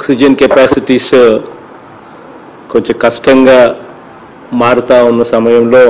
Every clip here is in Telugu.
ఆక్సిజన్ కెపాసిటీస్ కొంచెం కష్టంగా మారుతా ఉన్న సమయంలో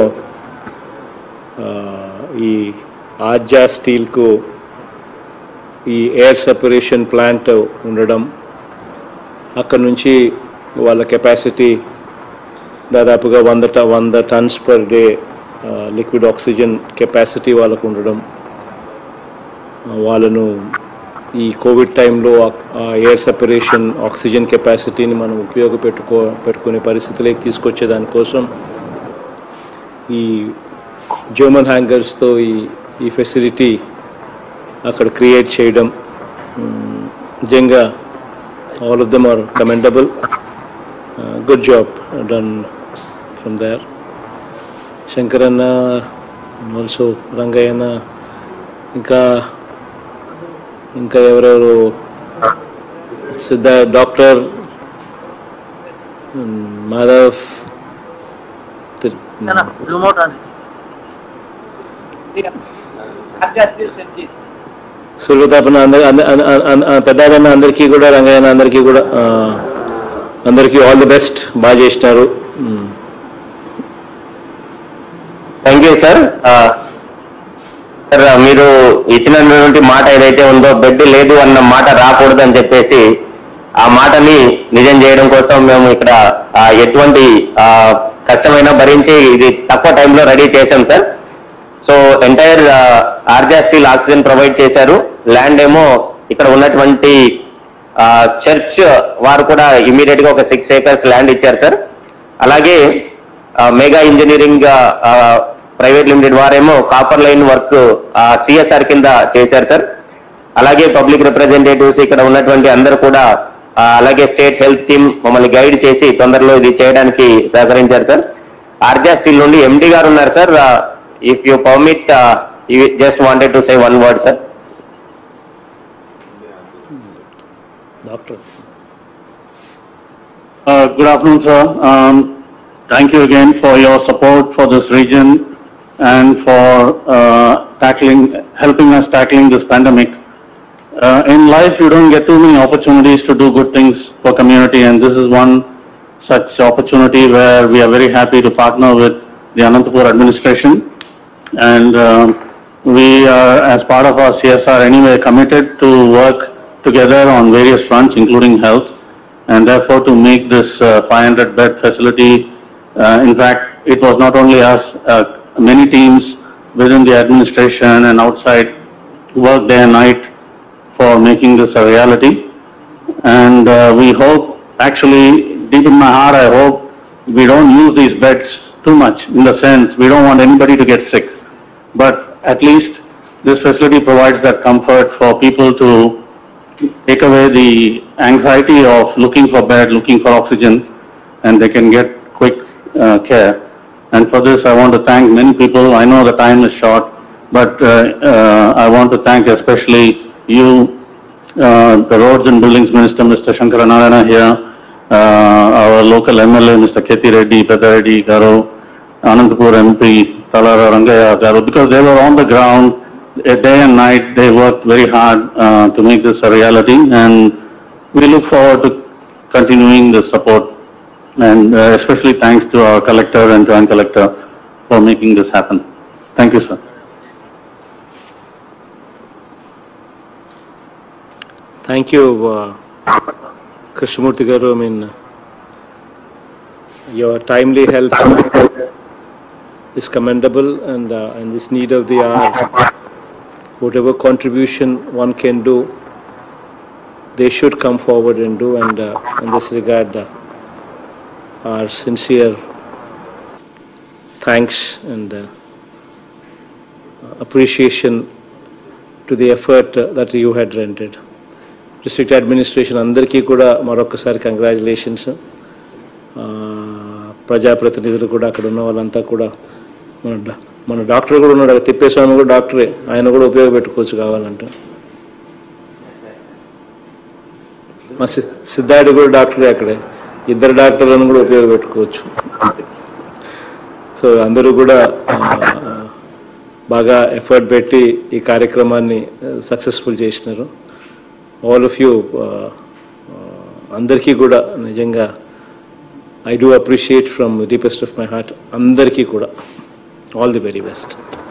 ఈ ఆర్జా స్టీల్కు ఈ ఎయిర్ సెపరేషన్ ప్లాంట్ ఉండడం, అక్కడ నుంచి వాళ్ళ కెపాసిటీ దాదాపుగా 100 tons per day liquid oxygen capacity వాళ్ళకు ఉండడం, వాళ్ళను ఈ కోవిడ్ టైంలో ఎయిర్ సెపరేషన్ ఆక్సిజన్ కెపాసిటీని మనం పెట్టుకునే పరిస్థితిలోకి తీసుకొచ్చే దానికోసం ఈ జర్మన్ హ్యాంగర్స్తో ఈ ఫెసిలిటీ అక్కడ క్రియేట్ చేయడం నిజంగా all of them are commendable. Good job done from there. శంకరన్న, ఆల్సో రంగయ్యన్న, ఇంకా ఎవరెవరు, డాక్టర్ మాధవ్, సుల్వతాపన, పెద్దన్న అందరికీ కూడా, రంగయ్యన అందరికీ కూడా అందరికీ ఆల్ ది బెస్ట్. బాగా చేసినారు. Thank you sir. సార్, మీరు ఇచ్చినటువంటి మాట ఏదైతే ఉందో, బెడ్ లేదు అన్న మాట రాకూడదు అని చెప్పేసి ఆ మాటని నిజం చేయడం కోసం మేము ఇక్కడ ఎటువంటి కష్టమైనా భరించి ఇది తక్కువ టైంలో రెడీ చేశాం sir. So entire Arja steel oxygen provide చేశారు. ల్యాండ్ ఏమో ఇక్కడ ఉన్నటువంటి చర్చ్ వారు కూడా ఇమీడియట్ గా ఒక 6 acres ల్యాండ్ ఇచ్చారు సార్. అలాగే మెగా ఇంజనీరింగ్ ప్రైవేట్ లిమిటెడ్ వారేమో కాపర్ లైన్ వర్క్ సిఎస్ఆర్ కింద చేశారు సార్. అలాగే పబ్లిక్ రిప్రజెంటేటివ్స్ ఇక్కడ ఉన్నటువంటి అందరూ కూడా, అలాగే స్టేట్ హెల్త్ టీమ్ మమ్మల్ని గైడ్ చేసి తొందరలో ఇది చేయడానికి సహకరించారు సార్. ఆర్జా స్టీల్ నుండి ఎండి గారు ఉన్నారు sir. If you permit, just wanted to say one word sir. Doctor. Good afternoon, sir. Thank you again for your support for this region and for helping us tackling this pandemic. In life, you don't get too many opportunities to do good things for community, and this is one such opportunity where we are very happy to partner with the Anantapur administration, and we are, as part of our CSR anyway, committed to work together on various fronts, including health, and therefore to make this 500-bed facility. In fact, it was not only us, many teams within the administration and outside worked day and night for making this a reality. And we hope, actually, deep in my heart, I hope we don't use these beds too much, in the sense we don't want anybody to get sick. But at least this facility provides that comfort for people to take away the anxiety of looking for bed, looking for oxygen, and they can get quick care. And for this, I want to thank many people. I know the time is short, but I want to thank especially you, the Roads and Buildings Minister, Mr. Shankara Narayana here, our local MLA, Mr. Kethi Reddy, Pedda Reddy Garu, Anantapur MP, Talara Rangaya Garu, because they were on the ground day and night. They worked very hard to make this a reality, and we look forward to continuing this support. And especially thanks to our collector and joint collector for making this happen. Thank you, sir. Thank you, Krishnamurthy garu. I mean, your timely help is commendable, and this need of the hour, whatever contribution one can do, they should come forward and do. And in this regard, our sincere thanks and appreciation to the effort that you had rendered. District administration andarki kuda marokasari congratulations. ప్రజాప్రతినిధులు కూడా అక్కడ ఉన్న వాళ్ళంతా కూడా, మన డాక్టర్ కూడా ఉన్నాడు, తిప్పేస్వామి కూడా డాక్టరే, ఆయన కూడా ఉపయోగపెట్టుకోవచ్చు కావాలంటే. మా సిద్ధార్థి కూడా డాక్టరే, అక్కడే ఇద్దరు డాక్టర్లను కూడా ఉపయోగపెట్టుకోవచ్చు. సో అందరూ కూడా బాగా ఎఫర్ట్ పెట్టి ఈ కార్యక్రమాన్ని సక్సెస్ఫుల్ చేసినారు. ఆల్ ఆఫ్ యూ అందరికీ కూడా నిజంగా I do appreciate from the deepest of my heart. Andarki kuda. All the very best.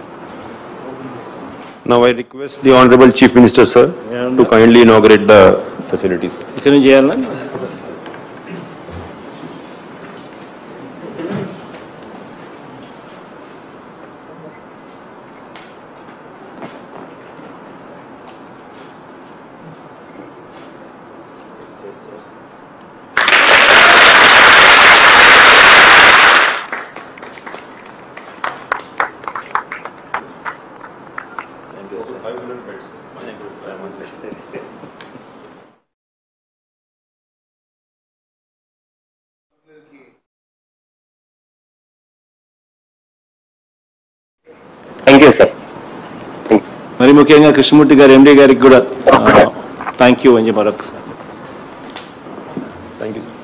Now I request the Honorable Chief Minister, sir, to kindly inaugurate the facilities. Can you hear me? Thank you, sir. మరి ముఖ్యంగా కృష్ణమూర్తి గారు ఎండి గారికి కూడా థ్యాంక్ యూ అని మరొకసారి. Thank you, sir.